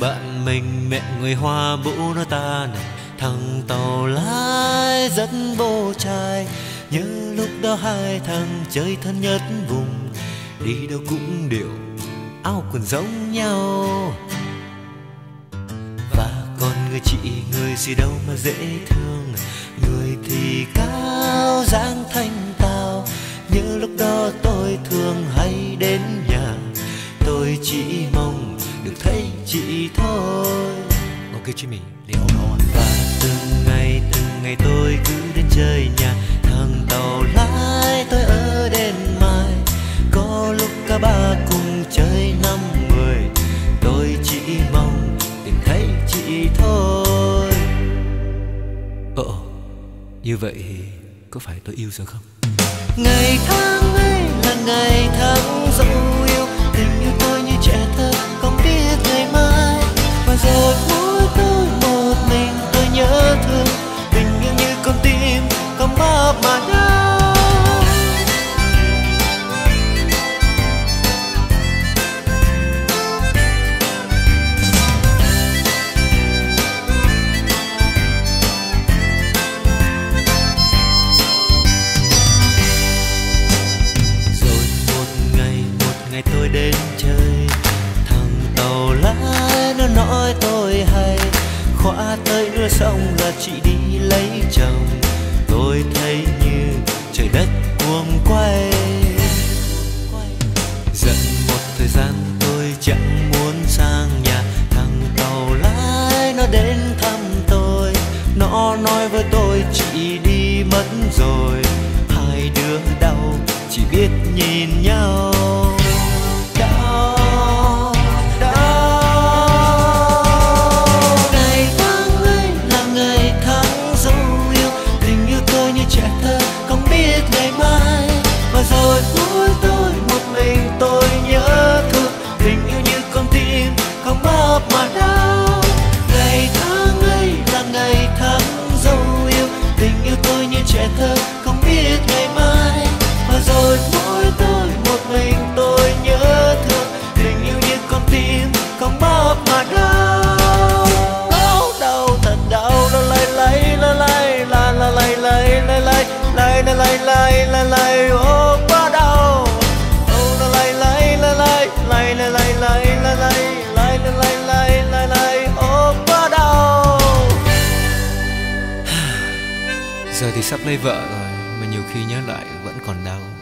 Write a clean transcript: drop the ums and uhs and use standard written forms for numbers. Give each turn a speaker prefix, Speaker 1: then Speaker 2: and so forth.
Speaker 1: bạn mình mẹ người Hoa bố nó ta này, thằng tàu lái rất vô trai. Nhớ lúc đó hai thằng chơi thân nhất vùng, đi đâu cũng đều áo quần giống nhau. Và còn người chị người gì đâu mà dễ thương, người thì cao dáng thanh tao. Nhớ lúc đó tôi thường hay đến nhà, tôi chỉ mong được thấy chị thôi. Ok Jimmy, đi ôm ôm. Và từng ngày tôi cứ đến chơi nhà thằng tàu lái tôi ở đêm mai. Có lúc cả ba cùng chơi 5-10, tôi chỉ mong tìm thấy chị thôi. Như vậy có phải tôi yêu rồi không? Ngày tháng ấy là ngày tháng dấu yêu, tình yêu tôi như trẻ thơ không biết ngày mai. Và rồi mỗi tối một mình tôi nhớ thương, tình yêu như con tim không bóp mà đau. Tôi đến chơi, thằng tàu lái nó nói tôi hay, khóa tới nữa xong là chị đi lấy chồng. Tôi thấy như trời đất cuồng quay. Giận một thời gian tôi chẳng muốn sang nhà, thằng tàu lái nó đến thăm tôi. Nó nói với tôi chị đi mất rồi, hai đứa đau chỉ biết nhìn nhau. Rồi cuối tôi một mình tôi nhớ thương, tình yêu như con tim không bóp mà đau. Ngày tháng ấy là ngày tháng dấu yêu, tình yêu tôi như trẻ thơ không biết ngày mai. Và rồi mỗi tôi một mình tôi nhớ thương, tình yêu như con tim không bóp mà đau. Đau thật đau, la lay lay la lay la la lay lay la lay lay la lay lay la lay. Quá đau, la lay lay la lay lay la lay lay la lay lay la lay lay la lay. Quá đau. Giờ thì sắp lấy vợ rồi mà nhiều khi nhớ lại vẫn còn đau.